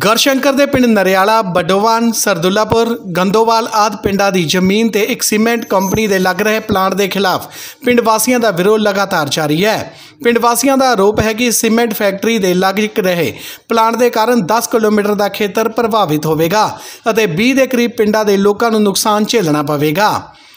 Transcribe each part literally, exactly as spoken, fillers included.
गढ़शंकर के पिंड नरियाला बडोवान सरदुल्लापुर गंदोवाल आदि पिंडा की जमीन ते एक सीमेंट कंपनी के लग रहे प्लांट के खिलाफ पिंड वासियों का विरोध लगातार जारी है। पिंड वासियों का आरोप है कि सीमेंट फैक्ट्री के लग रहे प्लांट के कारण दस किलोमीटर का खेतर प्रभावित होगा और बीस के करीब पिंडों के लोगों को नुकसान झेलना पवेगा,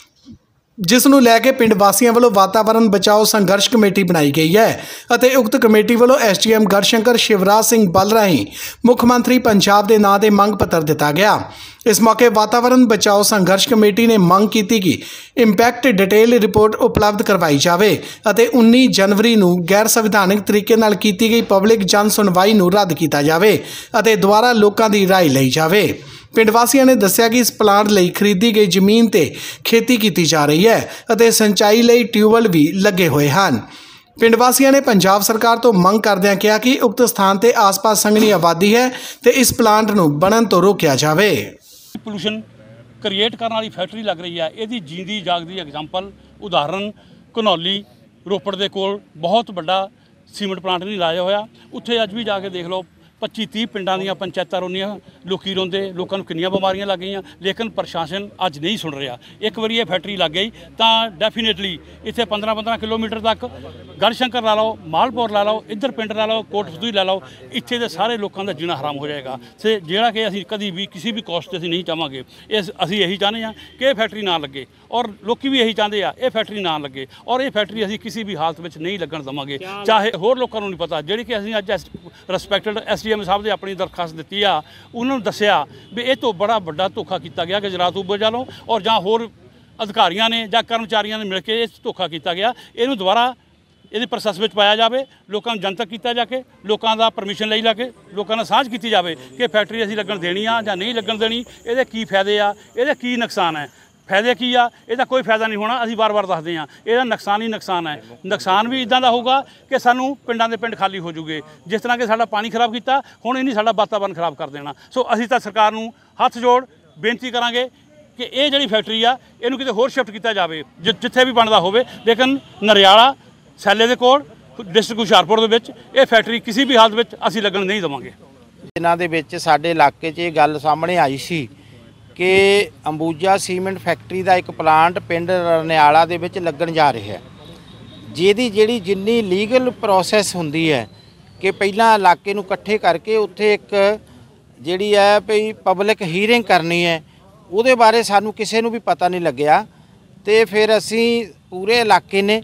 जिस नूं लैके पिंड वासियों वालों वातावरण बचाओ संघर्ष कमेटी बनाई गई है और उक्त कमेटी वालों S D M Garhshankar Shivraj Singh Bal Rahi मुख्यमंत्री पंजाब के नां ते मंग पत्र दिता गया। इस मौके वातावरण बचाओ संघर्ष कमेटी ने मंग की कि इंपैक्ट डिटेल रिपोर्ट उपलब्ध करवाई जाए और उन्नीस जनवरी नूं गैर संविधानिक तरीके नाल कीती गई पब्लिक जन सुनवाई नूं रद्द किया जाए और दोबारा लोगों की राय लई जाए। पिंड वासियों ने दस्सिया कि इस प्लांट लई खरीदी गई जमीन ते खेती की जा रही है और सिंचाई लई ट्यूबवैल भी लगे हुए हैं। पिंड वासियों ने पंजाब सरकार तो मंग करदिआं कहा कि उक्त स्थान ते आस पास संघनी आबादी है तो इस प्लांट नूं बनन तो रोकिया जाए। पोल्यूशन क्रिएट करने वाली फैक्ट्री लग रही है, यदि जींदी जागदी एग्जाम्पल उदाहरण घनौली रोपड़ के कोल बहुत बड़ा सीमेंट प्लांट नहीं लाया होया, उत्थे अज भी जाके देख लो पच्ची तीह पिंडां दीआं पंचायतां रोंदियां, लोकी रोंदे, लोकां नूं किन्नियां बीमारियां लग गईयां, लेकिन प्रशासन अज नहीं सुन रहा। एक बारी ये फैक्ट्री लग गई तो डेफिनेटली इत्थे पंद्रह पंद्रह किलोमीटर तक गढ़शंकर ला लो, मालपुर ला लो, इधर पिंड ला लो, कोट फतूही ला लो, इत्थे दे सारे लोगों का जीना हराम हो जाएगा। ते जिहड़ा कि असीं कदी भी किसी भी कॉस्ट असीं नहीं चाहांगे। इस असीं यही चाहते हैं कि ये फैक्ट्री ना लगे और लोकी भी यही चाहते हैं ये फैक्ट्री ना लगे और ये फैक्ट्री असीं किसी भी हालत में नहीं लगन देवांगे, चाहे होर लोगों नूं नहीं पता। जिहड़ी कि असीं अज रिस्पैक्टेड एस डी एम साहब ने अपनी दरखास्त दी आ, उन्होंने दस्सिया भी ये तो बड़ा बड़ा धोखा किया गया गुजरात सूबे वालों और जां होर अधिकारियों ने जां कर्मचारियों ने मिल के धोखा किया गया। इहनूं दुबारा ये प्रोसैस में पाया जाए, लोगों को जनतक किया जाके, लोगों का परमिशन ले लैके लोगों ने साझ की जाए कि फैक्ट्री असीं लगन देनी आ जां नहीं लगन देनी, ये की फायदे आ, ये की नुकसान है। फायदे की आ, इसका कोई फायदा नहीं होना, असीं बार बार दसदे हां, इसका नुकसान ही नुकसान है। नुकसान भी इदां दा होगा कि सानूं पिंडां दे पिंड खाली हो जूगे, जिस तरह कि साडा पानी खराब किया हुण इन्हीं साडा वातावरण खराब कर देना। सो असीं तां सरकार नूं हत्थ जोड़ बेनती करांगे कि ये जिहड़ी फैक्ट्री आ इहनूं किते होर शिफ्ट किया जाए, जिथे भी बनदा होवे, लेकिन नरियाला सैले दे कोल डिस्ट्रिक्ट हुशियारपुर दे विच ये फैक्ट्री किसी भी हालत विच असीं लगन नहीं देवांगे। इन्हां दे विच साडे इलाके 'च ये गल सामने आई सी कि अंबूजा सीमेंट फैक्ट्री का एक प्लांट पिंड नरियाला दे विच लगन जा रहा है, जिहदी जिहड़ी जिन्नी लीगल प्रोसैस हुंदी है कि पहलां इलाके नूं इकट्ठे करके उत्थे एक जिहड़ी है भई पब्लिक हीयरिंग करनी है, उहदे बारे सानूं किसी नूं भी पता नहीं लग्या। तो फिर असीं पूरे इलाके ने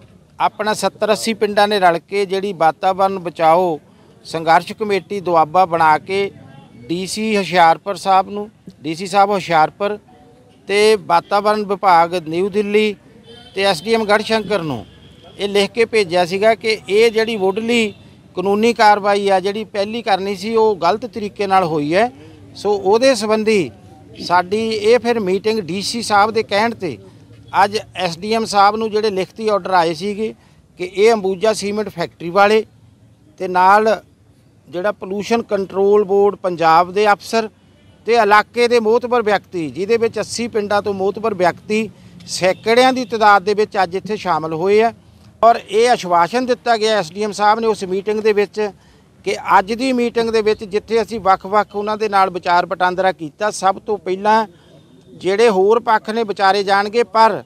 अपना सत्तर अस्सी पिंडां ने रल के जिहड़ी वातावरण बचाओ संघर्ष कमेटी दुआबा बना के डी सी हुशियारपुर साहब नूं डी सी साहब हुशियारपुर ते वातावरण विभाग न्यू दिल्ली ते एस डी एम गढ़शंकर नूं ये लिख के भेजिया सीगा कि ये जिहड़ी वुडली कानूनी कार्रवाई आ जिहड़ी पहली करनी सी वो गलत तरीके नाल होई है। सो उहदे संबंधी साडी ये फिर मीटिंग डी सी साहब दे कहण ते अज एस डी एम साहब नूं जिहड़े लिखती ऑर्डर आए सीगे कि ये अंबूजा सीमेंट फैक्ट्री वाले ते नाल जिहड़ा पोल्यूशन कंट्रोल बोर्ड पंजाब दे अफसर ते इलाके दे मोहतबर व्यक्ति जिहदे विच अस्सी पिंडां तो मोहतबर व्यक्ति सैकड़ियां की तादाद दे विच अज इत्थे शामिल होए आ और ये आश्वासन दिता गया एस डी एम साहब ने उस मीटिंग दे विच कि अज दी मीटिंग दे विच जिथे असीं वख-वख उन्हां दे नाल विचार वटांदरा कीता, सब तो पहलां जिहड़े होर पक्ष ने विचारे जाणगे, पर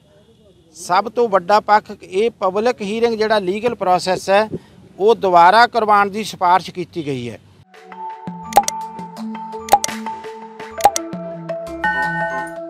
सब तो वड्डा पक्ष ये पब्लिक हीयरिंग जिहड़ा लीगल प्रोसैस है वो दोबारा करवाउण दी सिफारिश की गई है।